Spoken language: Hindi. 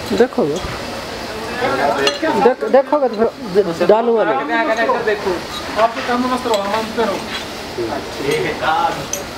देखोगे देखोगे तो फिर डालूंगा नहीं। देखो आपके काम में मस्त रहो, हम पे रहो। ठीक है।